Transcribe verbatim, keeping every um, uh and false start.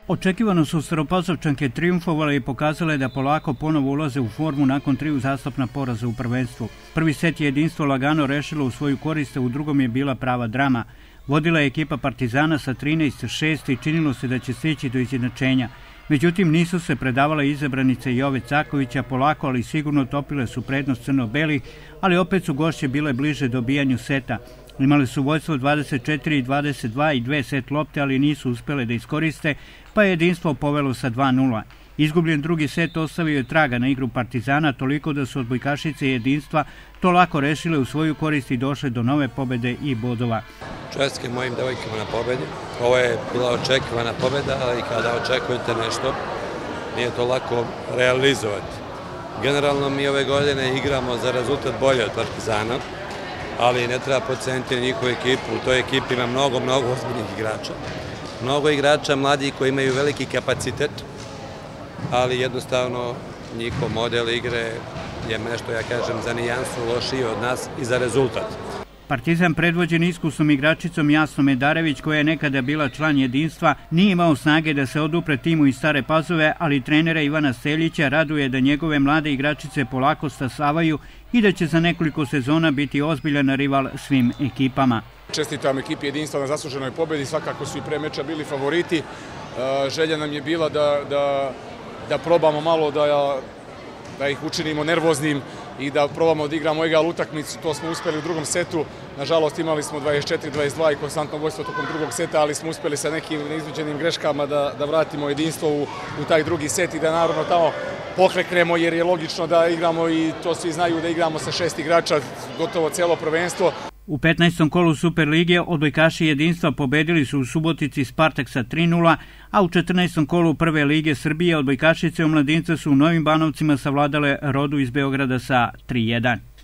Očekivano su Staropazovčanke trijumfovale i pokazale da polako ponovo ulaze u formu nakon tri uzastopna poraza u prvenstvu. Prvi set je jedinstvo lagano rešilo u svoju korist, a u drugom je bila prava drama. Vodila je ekipa Partizana sa trinaest šest i činilo se da će stići do izjednačenja. Međutim, nisu se predavale izabranice Jove Cakovića, polako ali sigurno topile su prednost crno-belih, ali opet su gošće bile bliže dobijanju seta. Imali su vođstvo dvadeset četiri dvadeset dva i dve set lopte, ali nisu uspele da iskoriste, pa je jedinstvo povelo sa dva nula. Izgubljen drugi set ostavio je traga na igru Partizana, toliko da su odbojkašice jedinstva to lako rešile u svoju korist i došle do nove pobede i bodova. Čestitke mojim devojkama na pobedi. Ovo je bila očekivana pobeda, ali kada očekujete nešto, nije to lako realizovati. Generalno mi ove godine igramo za rezultat bolje od Partizana, ali ne treba podceniti njihovu ekipu. U toj ekipi ima mnogo, mnogo ozbiljnih igrača. Mnogo igrača mladih koji imaju veliki kapacitet, ali jednostavno njihov model igre je nešto, ja kažem, za nijansu lošiji od nas i za rezultat. Partizan, predvođen iskusnom igračicom Jasnom Medarević, koja je nekada bila član jedinstva, nije imao snage da se odupre timu iz Stare Pazove, ali trenera Ivana Steljića raduje da njegove mlade igračice polako stasavaju i da će za nekoliko sezona biti ozbiljan rival svim ekipama. Čestitam ekipi jedinstva na zasluženoj pobedi, svakako su i pre meča bili favoriti. Želja nam je bila da, da, da probamo malo da, da ih učinimo nervoznim i da probamo da igramo egal utakmicu. To smo uspeli u drugom setu. Nažalost, imali smo dvadeset četiri dvadeset dva i konstantno vođstvo tokom drugog seta, ali smo uspeli sa nekim neiznuđenim greškama da, da vratimo jedinstvo u, u taj drugi set i da naravno tamo pokleknemo, jer je logično da igramo, i to svi znaju, da igramo sa šest igrača gotovo celo prvenstvo. U petnaestom kolu Superlige odbojkaši jedinstva pobedili su u Subotici Spartak sa tri nula, a u četrnaestom kolu Prve lige Srbije odbojkašice omladinca su u Novim Banovcima savladale Rodu iz Beograda sa tri jedan.